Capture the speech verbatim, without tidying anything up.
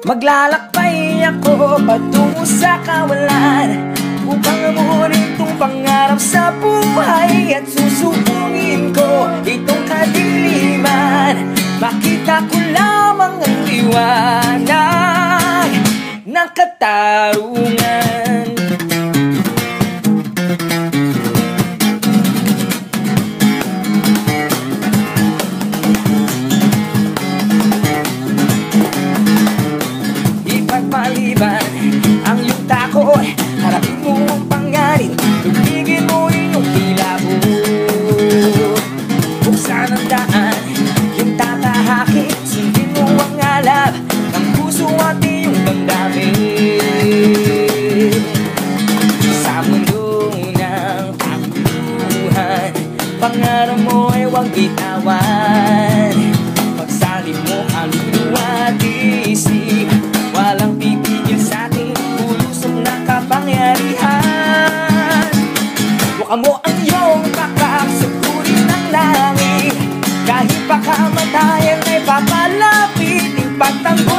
Maglalakbay ako patungo sa kawalan upang amunin itong pangarap sa buhay. At susubungin ko itong kadiliman, makita ko lamang ang liwanag ng katarungan. Ipagpaliban ang iyong takot, harapin mo ang panganin, tubigin mo iyong kilabo. Buksan ang daan, yung tatahakin, sundin mo ang alab ng puso at iyong damdamin. Sa mundo ng takbuhan, pangarap mo ay huwag bitawan. Pagsalin mo ang luwa at isip, walang pipigil sa ating ulusog na kapangyarihan. Buka mo ang iyong pakak, sugurin ng langit, kahit pa kamatayan ay papalapit. Ipagtanggol